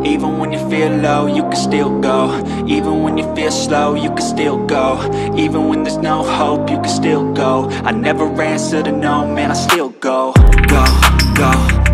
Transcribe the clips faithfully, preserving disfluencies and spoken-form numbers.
Even when you feel low, you can still go. Even when you feel slow, you can still go. Even when there's no hope, you can still go. I never answer to no, man, I still go. Go, go,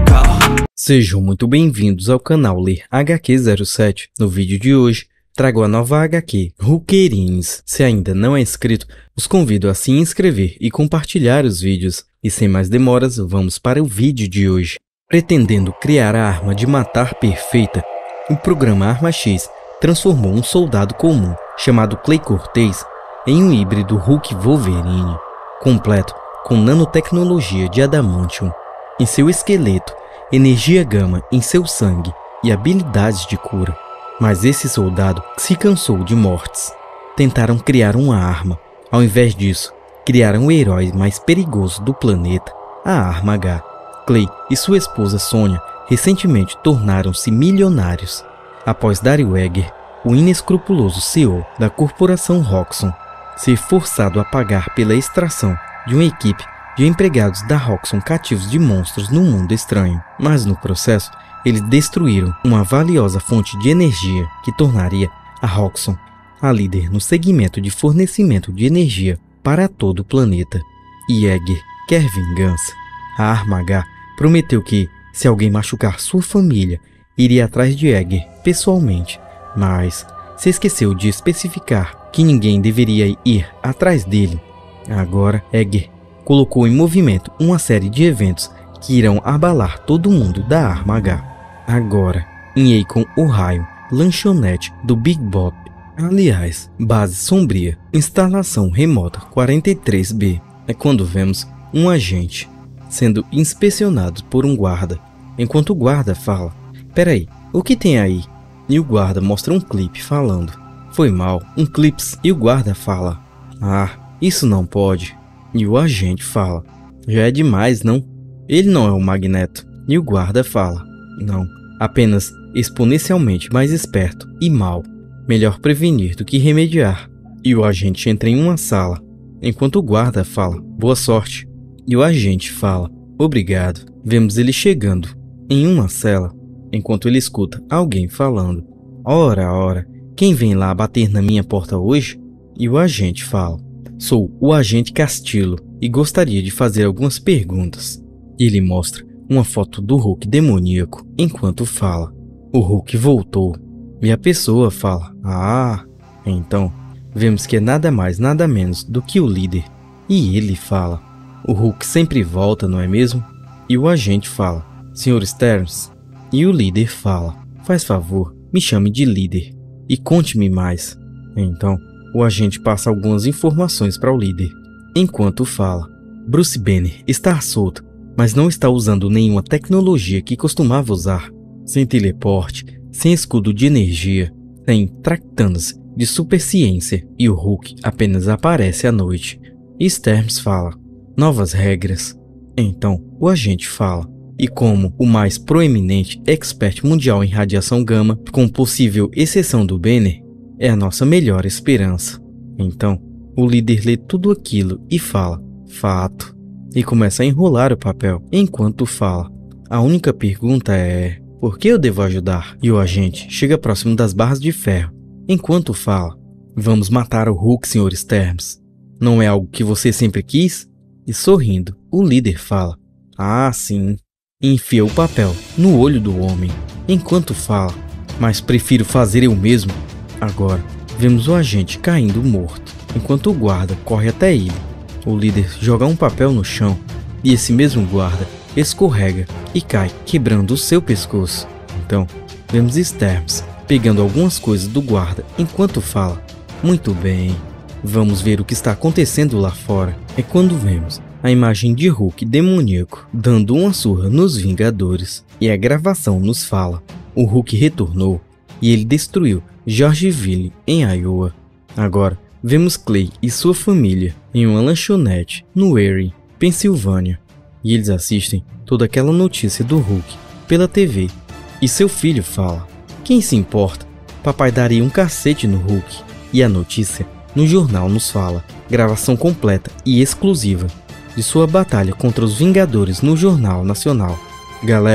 go. Sejam muito bem-vindos ao canal Ler H Q zero sete. No vídeo de hoje, trago a nova H Q, Hulkerines. Se ainda não é inscrito, os convido a se inscrever e compartilhar os vídeos. E sem mais demoras, vamos para o vídeo de hoje. Pretendendo criar a arma de matar perfeita, o programa Arma X transformou um soldado comum, chamado Clay Cortez, em um híbrido Hulk Wolverine, completo com nanotecnologia de adamantium em seu esqueleto, energia gama em seu sangue e habilidades de cura. Mas esse soldado se cansou de mortes. Tentaram criar uma arma. Ao invés disso, criaram o herói mais perigoso do planeta, a Arma H. Clay e sua esposa Sonya recentemente tornaram-se milionários após Daryl Egger, o inescrupuloso C E O da corporação Roxxon, ser forçado a pagar pela extração de uma equipe de empregados da Roxxon cativos de monstros no mundo estranho. Mas no processo, eles destruíram uma valiosa fonte de energia que tornaria a Roxxon a líder no segmento de fornecimento de energia para todo o planeta. E Egger quer vingança. A Arma H prometeu que, se alguém machucar sua família, iria atrás de Egger pessoalmente, mas se esqueceu de especificar que ninguém deveria ir atrás dele. Agora, Egger colocou em movimento uma série de eventos que irão abalar todo mundo da Arma H. Agora, em Akon, Ohio, lanchonete do Big Bop. Aliás, base sombria, instalação remota quarenta e três B. É quando vemos um agente sendo inspecionado por um guarda, enquanto o guarda fala: "Peraí, o que tem aí?" E o guarda mostra um clipe falando: "Foi mal, um clips." E o guarda fala: "Ah, isso não pode." E o agente fala: "Já é demais, não? Ele não é o Magneto." E o guarda fala: "Não, apenas exponencialmente mais esperto e mau. Melhor prevenir do que remediar." E o agente entra em uma sala, enquanto o guarda fala: "Boa sorte." E o agente fala: "Obrigado." Vemos ele chegando em uma cela, enquanto ele escuta alguém falando: "Ora, ora, quem vem lá bater na minha porta hoje?" E o agente fala: "Sou o agente Castillo e gostaria de fazer algumas perguntas." Ele mostra uma foto do Hulk demoníaco enquanto fala: "O Hulk voltou." E a pessoa fala: "Ah." Então, vemos que é nada mais nada menos do que o líder. E ele fala: "O Hulk sempre volta, não é mesmo?" E o agente fala: "senhor Stearns." E o líder fala: "Faz favor, me chame de líder e conte-me mais." Então, o agente passa algumas informações para o líder, enquanto fala: "Bruce Banner está solto, mas não está usando nenhuma tecnologia que costumava usar. Sem teleporte, sem escudo de energia, sem tractanas de superciência, e o Hulk apenas aparece à noite." E Stearns fala: "Novas regras." Então, o agente fala: "E como o mais proeminente expert mundial em radiação gama, com possível exceção do Banner, é a nossa melhor esperança." Então, o líder lê tudo aquilo e fala: "Fato." E começa a enrolar o papel, enquanto fala: "A única pergunta é: por que eu devo ajudar?" E o agente chega próximo das barras de ferro, enquanto fala: "Vamos matar o Hulk, senhor Stearns. Não é algo que você sempre quis?" E sorrindo, o líder fala: "Ah, sim." E enfia o papel no olho do homem, enquanto fala: "Mas prefiro fazer eu mesmo." Agora, vemos o agente caindo morto, enquanto o guarda corre até ele. O líder joga um papel no chão, e esse mesmo guarda escorrega e cai, quebrando o seu pescoço. Então, vemos Stearns pegando algumas coisas do guarda, enquanto fala: "Muito bem, vamos ver o que está acontecendo lá fora." É quando vemos a imagem de Hulk demoníaco dando uma surra nos Vingadores. E a gravação nos fala: o Hulk retornou e ele destruiu Georgeville, em Iowa. Agora, vemos Clay e sua família em uma lanchonete no Erie, Pensilvânia. E eles assistem toda aquela notícia do Hulk pela T V. E seu filho fala: "Quem se importa? Papai daria um cacete no Hulk." E a notícia no jornal nos fala: gravação completa e exclusiva de sua batalha contra os Vingadores no Jornal Nacional. Galera,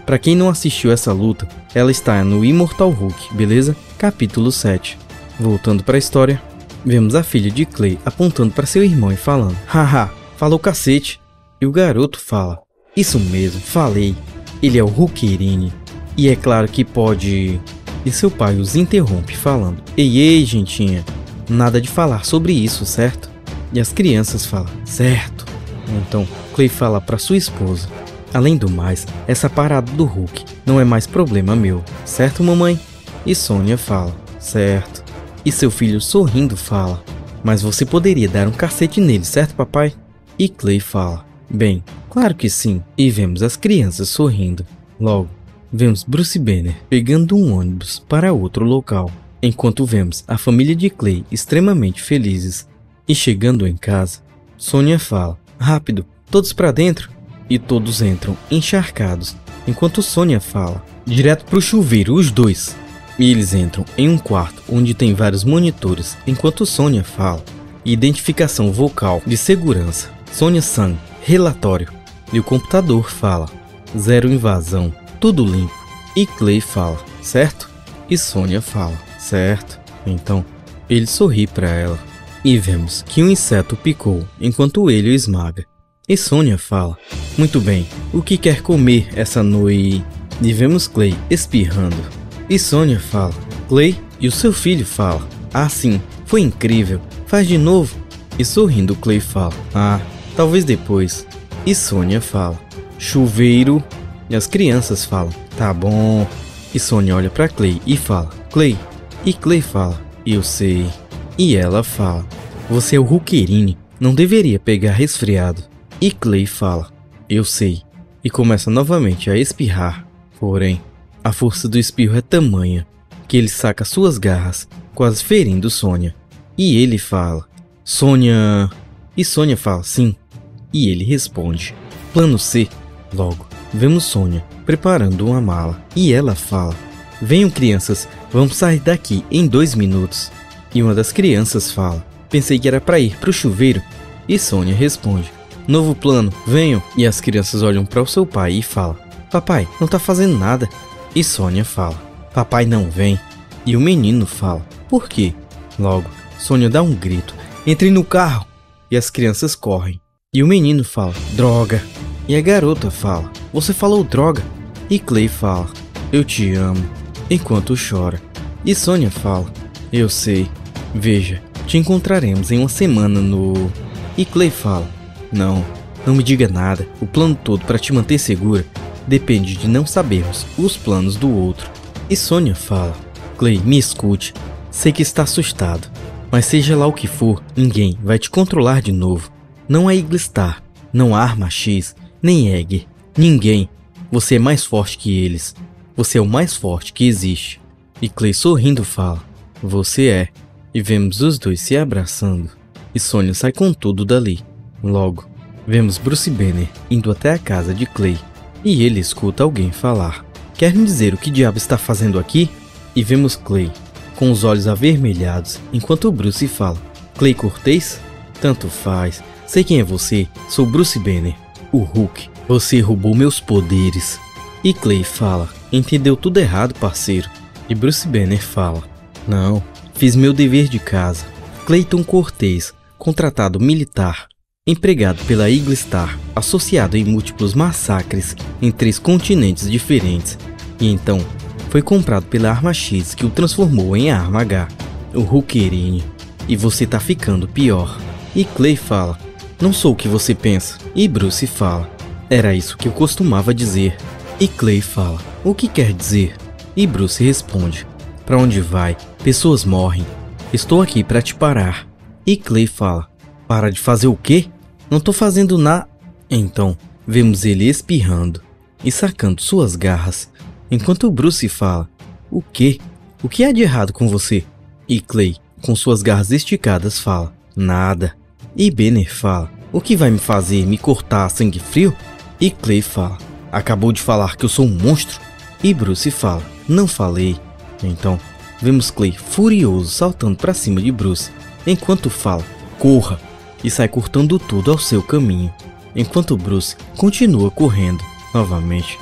Pra quem não assistiu essa luta, ela está no Immortal Hulk, beleza? Capítulo sete. Voltando pra história, vemos a filha de Clay apontando para seu irmão e falando: haha, falou cacete. E o garoto fala: isso mesmo, falei. Ele é o Hulkerine. E é claro que pode... E seu pai os interrompe falando: ei, ei, gentinha, nada de falar sobre isso, certo? E as crianças falam: certo. Então, Clay fala para sua esposa: além do mais, essa parada do Hulk não é mais problema meu, certo, mamãe? E Sônia fala: certo. E seu filho sorrindo fala: mas você poderia dar um cacete nele, certo, papai? E Clay fala: bem, claro que sim. E vemos as crianças sorrindo. Logo, vemos Bruce Banner pegando um ônibus para outro local, enquanto vemos a família de Clay extremamente felizes. E chegando em casa, Sônia fala: rápido, todos para dentro. E todos entram encharcados, enquanto Sônia fala: direto pro chuveiro, os dois. E eles entram em um quarto onde tem vários monitores, enquanto Sônia fala: identificação vocal de segurança, Sônia-san, relatório. E o computador fala: zero invasão, tudo limpo. E Clay fala: certo? E Sônia fala: certo. Então, ele sorri para ela. E vemos que um inseto picou enquanto ele o esmaga. E Sônia fala: muito bem, o que quer comer essa noite? E vemos Clay espirrando. E Sônia fala: Clay? E o seu filho fala: ah, sim, foi incrível, faz de novo. E sorrindo Clay fala: ah, talvez depois. E Sônia fala: chuveiro. E as crianças falam: tá bom. E Sônia olha para Clay e fala: Clay. E Clay fala: eu sei. E ela fala: você é o Hulkerine, não deveria pegar resfriado. E Clay fala: eu sei. E começa novamente a espirrar. Porém, a força do espirro é tamanha que ele saca suas garras, quase ferindo Sônia. E ele fala: Sônia. E Sônia fala: sim. E ele responde: plano C. Logo, vemos Sônia preparando uma mala. E ela fala: venham, crianças, vamos sair daqui em dois minutos. E uma das crianças fala: pensei que era para ir pro chuveiro. E Sônia responde: novo plano, venham. E as crianças olham para o seu pai e falam: papai, não tá fazendo nada. E Sônia fala: papai não vem. E o menino fala: por quê? Logo, Sônia dá um grito: entrem no carro. E as crianças correm. E o menino fala: droga. E a garota fala: você falou droga. E Clay fala: eu te amo, enquanto chora. E Sônia fala: eu sei. Veja, te encontraremos em uma semana no... E Clay fala: não, não me diga nada. O plano todo para te manter segura depende de não sabermos os planos do outro. E Sônia fala: Clay, me escute. Sei que está assustado, mas seja lá o que for, ninguém vai te controlar de novo. Não há Eagle Star, não há Arma X, nem Egg. Ninguém. Você é mais forte que eles. Você é o mais forte que existe. E Clay sorrindo fala: você é. E vemos os dois se abraçando. E Sônia sai com tudo dali. Logo, vemos Bruce Banner indo até a casa de Clay. E ele escuta alguém falar: quer me dizer o que diabo está fazendo aqui? E vemos Clay com os olhos avermelhados, enquanto Bruce fala: Clay Cortez? Tanto faz. Sei quem é você. Sou Bruce Banner, o Hulk. Você roubou meus poderes. E Clay fala: entendeu tudo errado, parceiro. E Bruce Banner fala: não, fiz meu dever de casa. Clayton Cortez, contratado militar, empregado pela Eagle Star, associado em múltiplos massacres em três continentes diferentes, e então foi comprado pela Arma X, que o transformou em Arma H, o Hulkerine. E você tá ficando pior. E Clay fala: não sou o que você pensa. E Bruce fala: era isso que eu costumava dizer. E Clay fala: o que quer dizer? E Bruce responde: pra onde vai? Pessoas morrem. Estou aqui para te parar. E Clay fala: para de fazer o quê? Não tô fazendo nada. Então, vemos ele espirrando e sacando suas garras, enquanto Bruce fala: o quê? O que há de errado com você? E Clay, com suas garras esticadas, fala: nada. E Banner fala: o que vai me fazer me cortar a sangue frio? E Clay fala: acabou de falar que eu sou um monstro? E Bruce fala: não falei. Então, vemos Clay furioso saltando para cima de Bruce, enquanto fala: corra! E sai cortando tudo ao seu caminho, enquanto Bruce continua correndo. Novamente,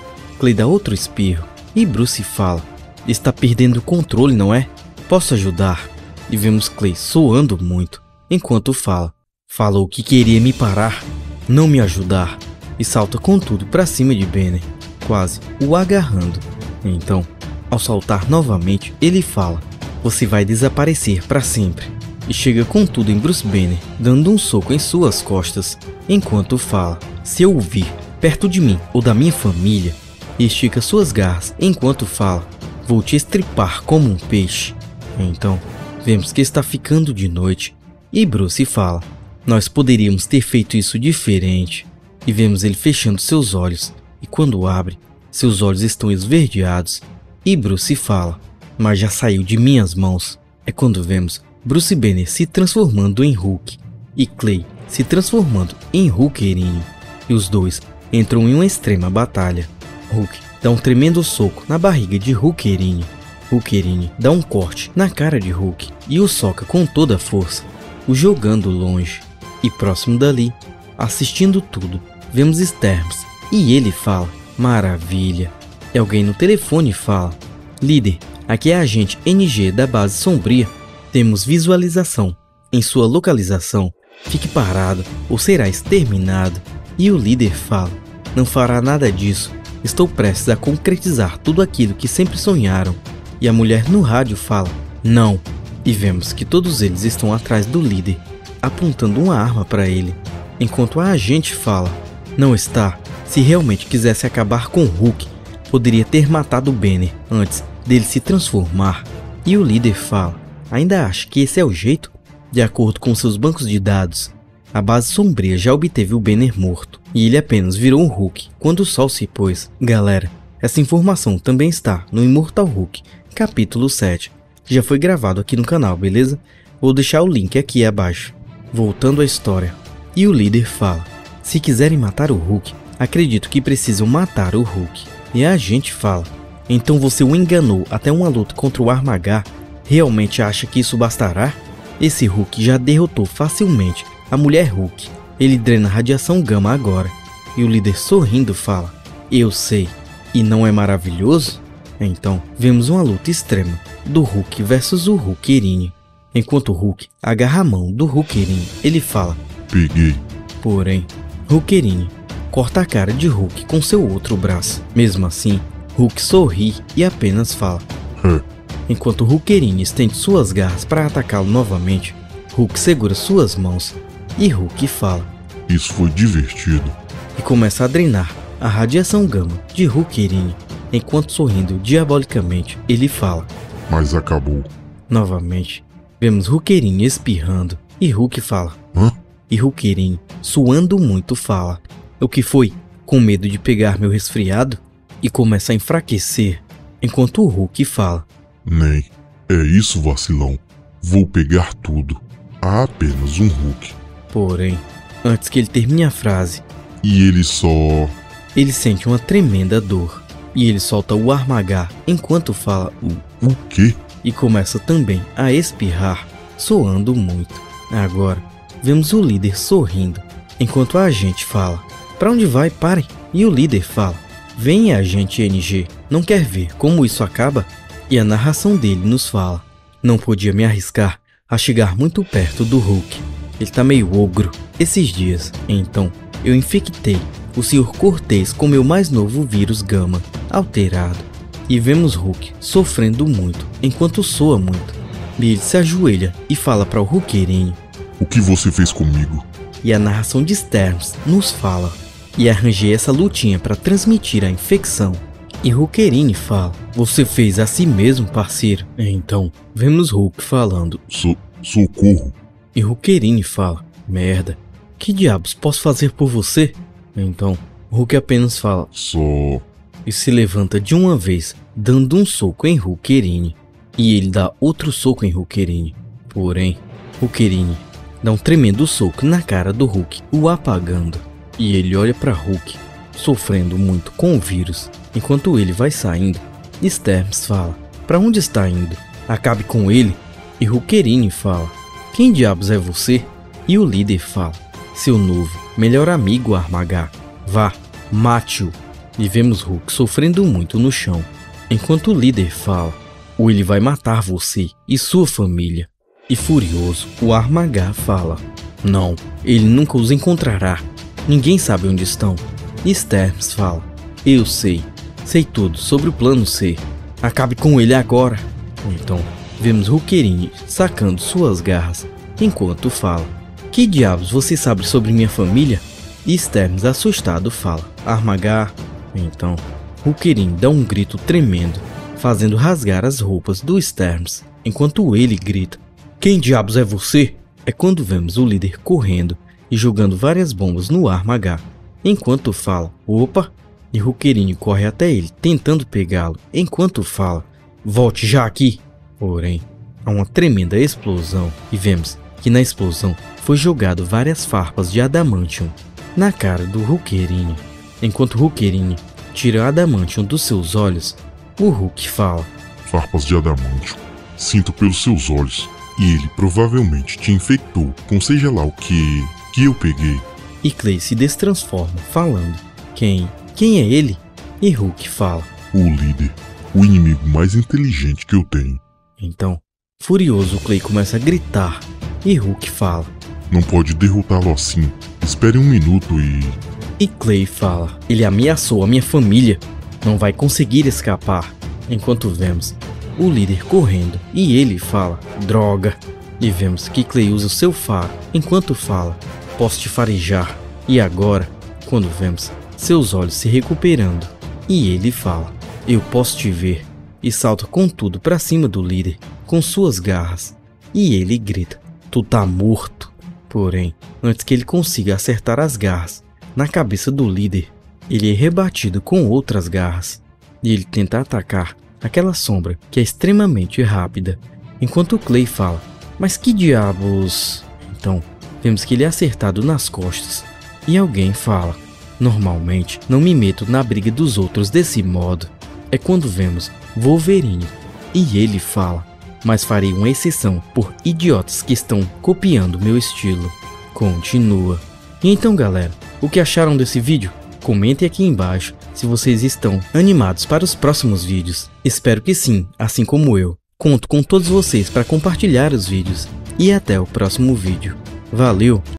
Clay dá outro espirro e Bruce fala: está perdendo o controle, não é? Posso ajudar? E vemos Clay soando muito, enquanto fala: falou que queria me parar, não me ajudar, e salta com tudo pra cima de Banner, quase o agarrando. Então, ao saltar novamente, ele fala: você vai desaparecer para sempre. E chega com tudo em Bruce Banner, dando um soco em suas costas, enquanto fala: se eu o vir perto de mim ou da minha família, e estica suas garras enquanto fala: vou te estripar como um peixe. Então, vemos que está ficando de noite, e Bruce fala: nós poderíamos ter feito isso diferente. E vemos ele fechando seus olhos, e quando abre, seus olhos estão esverdeados, e Bruce fala: mas já saiu de minhas mãos. É quando vemos Bruce Banner se transformando em Hulk, e Clay se transformando em Hulkerinho, e os dois entram em uma extrema batalha. Hulk dá um tremendo soco na barriga de Hulkerinho. Hulkerinho dá um corte na cara de Hulk e o soca com toda a força, o jogando longe. E próximo dali, assistindo tudo, vemos Sturms, e ele fala: maravilha. E alguém no telefone fala: líder, aqui é a agente N G da base sombria. Temos visualização. Em sua localização, fique parado ou será exterminado. E o líder fala: não fará nada disso. Estou prestes a concretizar tudo aquilo que sempre sonharam. E a mulher no rádio fala: não. E vemos que todos eles estão atrás do líder, apontando uma arma para ele. Enquanto a agente fala: não está. Se realmente quisesse acabar com Hulk, poderia ter matado Banner antes dele se transformar. E o líder fala: ainda acha que esse é o jeito? De acordo com seus bancos de dados, a base sombria já obteve o Banner morto, e ele apenas virou um Hulk quando o sol se pôs. Galera, essa informação também está no Immortal Hulk, capítulo sete. Já foi gravado aqui no canal, beleza? Vou deixar o link aqui abaixo. Voltando à história. E o líder fala: se quiserem matar o Hulk, acredito que precisam matar o Hulk. E a gente fala: então você o enganou até uma luta contra o Armagar? Realmente acha que isso bastará? Esse Hulk já derrotou facilmente a mulher Hulk. Ele drena radiação gama agora. E o líder sorrindo fala: eu sei. E não é maravilhoso? Então, vemos uma luta extrema do Hulk versus o Hulkerinho. Enquanto o Hulk agarra a mão do Hulkerinho, ele fala: peguei. Porém, Hulkerinho corta a cara de Hulk com seu outro braço. Mesmo assim, Hulk sorri e apenas fala: Hã. Enquanto Hulkerinho estende suas garras para atacá-lo novamente, Hulk segura suas mãos e Hulk fala: isso foi divertido. E começa a drenar a radiação gama de Hulkerinho. Enquanto sorrindo diabolicamente, ele fala: mas acabou. Novamente, vemos Hulkerinho espirrando e Hulk fala: hã? E Hulkerinho, suando muito, fala: o que foi? Com medo de pegar meu resfriado? E começa a enfraquecer, enquanto o Hulk fala: nem. É isso, vacilão. Vou pegar tudo. Há apenas um Hulk. Porém, antes que ele termine a frase, e ele só... ele sente uma tremenda dor. E ele solta o Armagar enquanto fala o, o quê? E começa também a espirrar, soando muito. Agora, vemos o líder sorrindo, enquanto a agente fala: pra onde vai? Parem! E o líder fala: venha, agente N G, não quer ver como isso acaba? E a narração dele nos fala: não podia me arriscar a chegar muito perto do Hulk. Ele tá meio ogro esses dias. Então, eu infectei o senhor Cortez com meu mais novo vírus gama alterado. E vemos Hulk sofrendo muito enquanto soa muito. E ele se ajoelha e fala para o Hulkerinho: o que você fez comigo? E a narração de Sturms nos fala: e arranjei essa lutinha para transmitir a infecção. E Hulkerinho fala: você fez a si mesmo, parceiro. Então, vemos Hulk falando: so socorro. E Hulkerinho fala: merda, que diabos posso fazer por você? Então, Hulk apenas fala: só... e se levanta de uma vez, dando um soco em Hulkerinho. E ele dá outro soco em Hulkerinho. Porém, Hulkerinho dá um tremendo soco na cara do Hulk, o apagando. E ele olha para Hulk, sofrendo muito com o vírus. Enquanto ele vai saindo, Sturms fala: pra onde está indo? Acabe com ele. E Hulkerinho fala: quem diabos é você? E o líder fala: seu novo melhor amigo Armagar. Vá, mate-o. e vemos Hulk sofrendo muito no chão, enquanto o líder fala: ou ele vai matar você e sua família. E furioso, o Arma-H fala: não, ele nunca os encontrará, ninguém sabe onde estão. E Sterms fala: eu sei, sei tudo sobre o plano C, acabe com ele agora. Então, vemos Hulkerine sacando suas garras, enquanto fala: que diabos você sabe sobre minha família? E Sterms assustado fala: Arma-H. Então, Hulkerine dá um grito tremendo, fazendo rasgar as roupas do Sterms, enquanto ele grita: quem diabos é você? É quando vemos o líder correndo e jogando várias bombas no Arma-H, enquanto fala: opa! E Hulkerine corre até ele, tentando pegá-lo, enquanto fala: volte já aqui! Porém, há uma tremenda explosão e vemos que na explosão foi jogado várias farpas de adamantium na cara do Hulkerine. Enquanto Hulkerine tira adamantium dos seus olhos, o Hulk fala: farpas de adamantium, sinto pelos seus olhos, e ele provavelmente te infectou com seja lá o que que eu peguei. E Clay se destransforma, falando: quem? Quem é ele? E Hulk fala: o líder, o inimigo mais inteligente que eu tenho. Então, furioso, Clay começa a gritar, e Hulk fala: não pode derrotá-lo assim, espere um minuto e... E Clay fala: ele ameaçou a minha família, não vai conseguir escapar. Enquanto vemos o líder correndo, e ele fala: droga. E vemos que Clay usa o seu faro, enquanto fala: posso te farejar. E agora, quando vemos seus olhos se recuperando, e ele fala: eu posso te ver. E salta com tudo pra cima do líder, com suas garras. E ele grita: tu tá morto. Porém, antes que ele consiga acertar as garras na cabeça do líder, ele é rebatido com outras garras. E ele tenta atacar aquela sombra que é extremamente rápida, enquanto Clay fala: mas que diabos? Então, vemos que ele é acertado nas costas. E alguém fala: normalmente não me meto na briga dos outros desse modo. É quando vemos Wolverine, e ele fala: mas farei uma exceção por idiotas que estão copiando meu estilo. Continua. E então, galera, o que acharam desse vídeo? Comentem aqui embaixo se vocês estão animados para os próximos vídeos. Espero que sim, assim como eu. Conto com todos vocês para compartilhar os vídeos. E até o próximo vídeo. Valeu!